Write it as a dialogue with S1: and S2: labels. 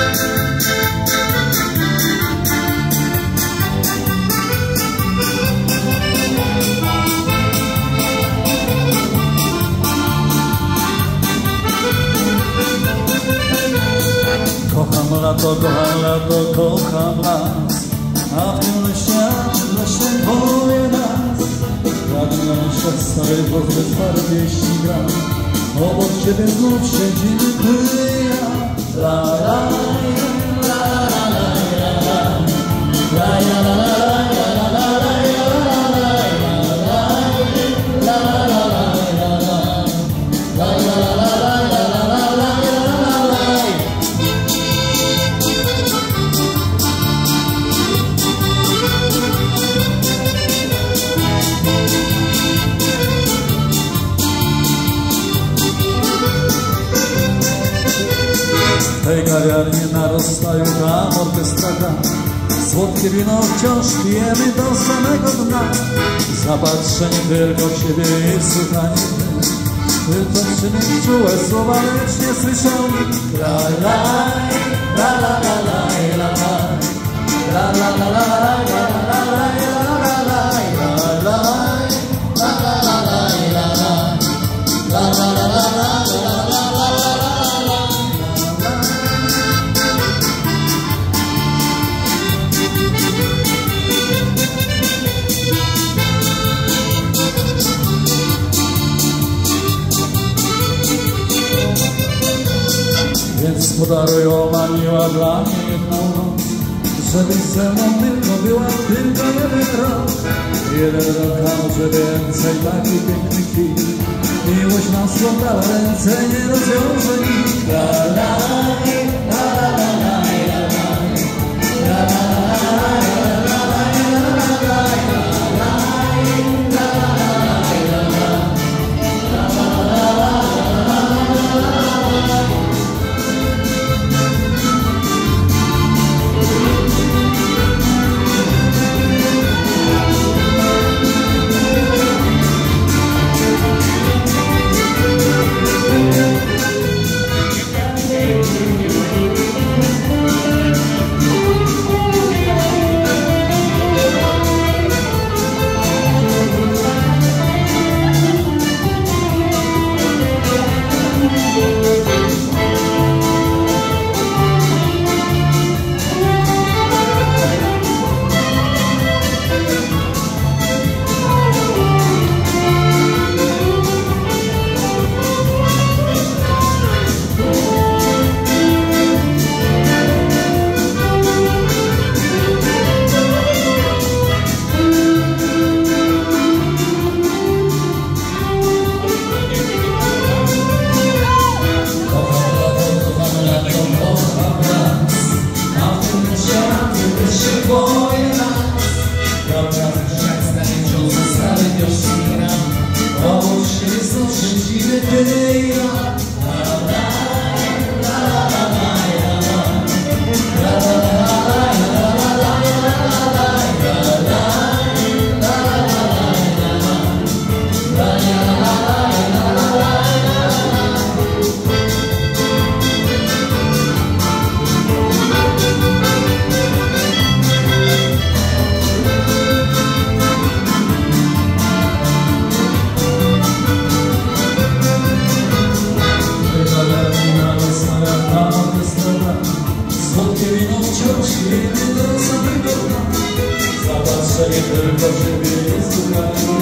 S1: Kocham lato, kocham las, a w tym świat właśnie woje nas. Pragnę nasze stare wody twardzie ściga, obok ciebie znów siedzimy ty i ja. La la la la la la la la la la. W tej kawiarni na rozstaju tam orkiestra gra. Słodkie wino wciąż pijemy do samego dna. Zapatrzeni tylko w siebie i słuchani wytoczymy czułe słowa, lecz nie słyszą. La la la la la la la la la la la Więc podaruj, o miła, dla mnie jedną noc, żebyś ze mną tylko była, tylko jeden rok. Jeden rok, a może więcej takich pięknych chwil. Miłość nam splątała ręce, nie rozwiąże ich. La la la la la la la la Zapatrzenie tylko w siebie i słuchanie.